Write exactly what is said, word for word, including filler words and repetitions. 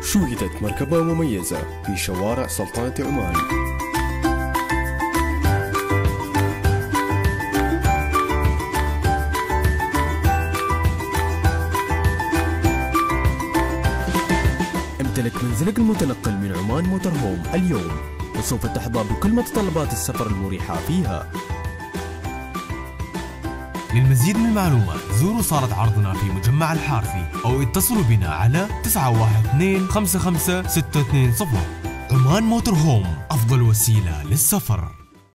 شوهدت مركبة مميزة في شوارع سلطنة عمان. امتلك منزلك المتنقل من عمان موتور هوم اليوم، وسوف تحظى بكل متطلبات السفر المريحة فيها. للمزيد من المعلومات زوروا صالة عرضنا في مجمع الحارثي أو اتصلوا بنا على تسعة واحد اثنين خمسة خمسة ستة اثنين صفر. عمان موتور هوم، أفضل وسيلة للسفر.